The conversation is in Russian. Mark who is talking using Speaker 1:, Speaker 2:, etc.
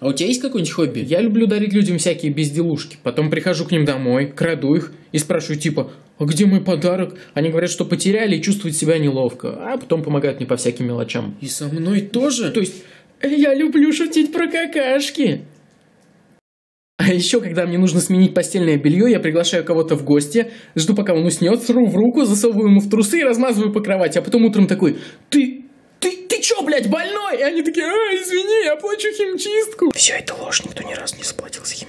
Speaker 1: А у тебя есть какое-нибудь хобби?
Speaker 2: Я люблю дарить людям всякие безделушки. Потом прихожу к ним домой, краду их и спрашиваю типа, а где мой подарок? Они говорят, что потеряли и чувствуют себя неловко. А потом помогают мне по всяким мелочам.
Speaker 1: И со мной тоже?
Speaker 2: То есть, я люблю шутить про какашки. А еще, когда мне нужно сменить постельное белье, я приглашаю кого-то в гости, жду, пока он уснет, сру в руку, засовываю ему в трусы и размазываю по кровати. А потом утром такой, ты чё, блядь, больной? И они такие, извини, я плачу химчистку.
Speaker 1: Все это ложь, никто ни разу не заплатил за